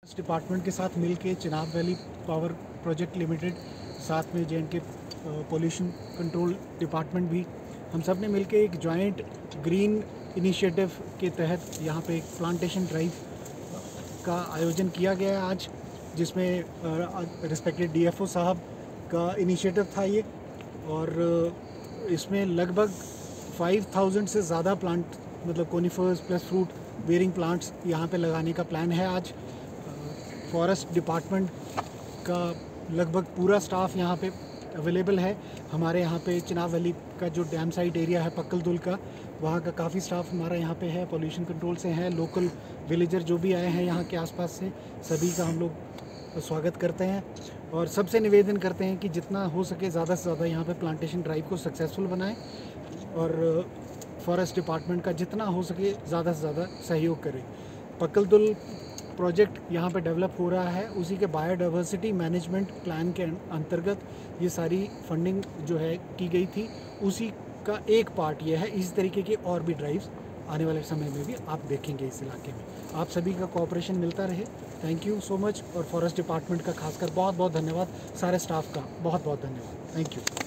Department के साथ मिलके Chenab valley power project limited, साथ में जे.एंड.के पोल्यूशन कंट्रोल डिपार्टमेंट भी, हम सब ने मिलके एक जॉइंट ग्रीन इनिशिएटिव के तहत यहाँ पे एक प्लांटेशन ड्राइव का आयोजन किया गया है आज, जिसमें रिस्पेक्टेड डीएफओ साहब का इनिशिएटिव था ये। और इसमें लगभग 5000 से ज़्यादा प्लांट, मतलब conifers plus fruit bearing plants यहाँ पे लगाने का प्लान है आज। फॉरेस्ट डिपार्टमेंट का लगभग पूरा स्टाफ यहाँ पे अवेलेबल है। हमारे यहाँ पे चिनाब वैली का जो डैम साइट एरिया है पक्कलदुल का, वहाँ का काफ़ी स्टाफ हमारा यहाँ पे है, पोल्यूशन कंट्रोल से है। लोकल विलेजर जो भी आए हैं यहाँ के आसपास से, सभी का हम लोग स्वागत करते हैं और सबसे निवेदन करते हैं कि जितना हो सके ज़्यादा से ज़्यादा यहाँ पे प्लांटेशन ड्राइव को सक्सेसफुल बनाएं और फॉरेस्ट डिपार्टमेंट का जितना हो सके ज़्यादा से ज़्यादा सहयोग करें। पक्कलदुल प्रोजेक्ट यहाँ पे डेवलप हो रहा है, उसी के बायोडाइवर्सिटी मैनेजमेंट प्लान के अंतर्गत ये सारी फंडिंग जो है की गई थी, उसी का एक पार्ट ये है। इस तरीके की और भी ड्राइव्स आने वाले समय में भी आप देखेंगे इस इलाके में। आप सभी का कोऑपरेशन मिलता रहे। Thank you so much. और फॉरेस्ट डिपार्टमेंट का खासकर बहुत बहुत धन्यवाद, सारे स्टाफ का बहुत बहुत धन्यवाद। Thank you.